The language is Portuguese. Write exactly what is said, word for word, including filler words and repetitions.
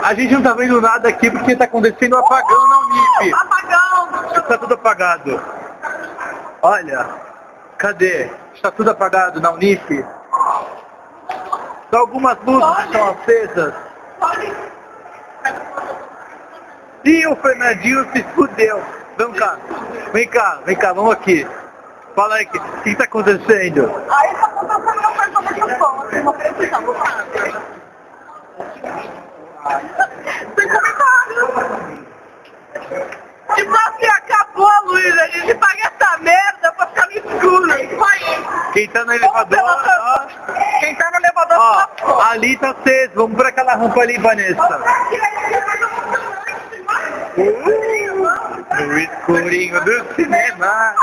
A gente não tá vendo nada aqui porque tá acontecendo um apagão na Unip. Apagão! Tá tudo apagado. Olha, cadê? Está tudo apagado na Unip. Só algumas luzes estão acesas. E o Fernandinho se fudeu. Vem cá, vem cá, vem cá, vamos aqui. Fala aí, o que, que está acontecendo? Aí tá acontecendo uma coisa muito forte, uma precisão, vou falar. Sem comentário. Tipo assim, acabou a luz, a gente paga essa merda pra ficar no escuro. Isso aí. Quem tá no elevador, ó. Quem tá no elevador, Ó, ó. ali tá aceso, vamos por aquela rampa ali, Vanessa. Uh, no escurinho do cinema.